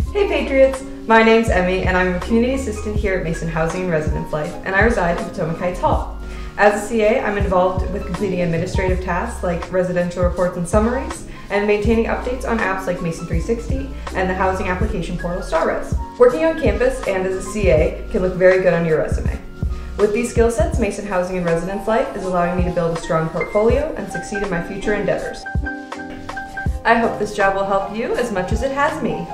Hey Patriots! My name's Emmy and I'm a community assistant here at Mason Housing and Residence Life, and I reside in Potomac Heights Hall. As a CA, I'm involved with completing administrative tasks like residential reports and summaries, and maintaining updates on apps like Mason 360 and the housing application portal StarRes. Working on campus and as a CA can look very good on your resume. With these skill sets, Mason Housing and Residence Life is allowing me to build a strong portfolio and succeed in my future endeavors. I hope this job will help you as much as it has me.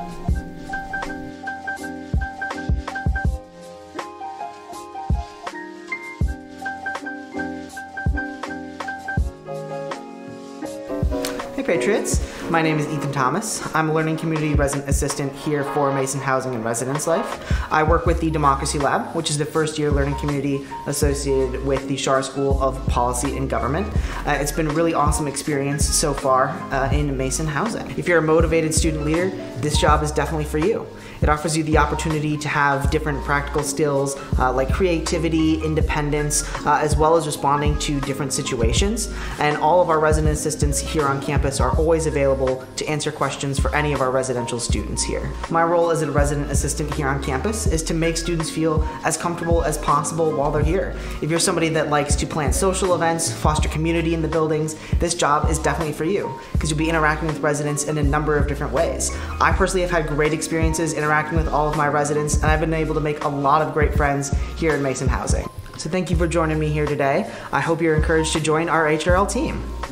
Hey Patriots, my name is Ethan Thomas. I'm a Learning Community Resident Assistant here for Mason Housing and Residence Life. I work with the Democracy Lab, which is the first year learning community associated with the Schar School of Policy and Government. It's been a really awesome experience so far in Mason Housing. If you're a motivated student leader, this job is definitely for you. It offers you the opportunity to have different practical skills like creativity, independence, as well as responding to different situations. And all of our resident assistants here on campus are always available to answer questions for any of our residential students here. My role as a resident assistant here on campus is to make students feel as comfortable as possible while they're here. If you're somebody that likes to plan social events, foster community in the buildings, this job is definitely for you because you'll be interacting with residents in a number of different ways. I personally have had great experiences interacting with all of my residents, and I've been able to make a lot of great friends here in Mason Housing. So thank you for joining me here today. I hope you're encouraged to join our HRL team.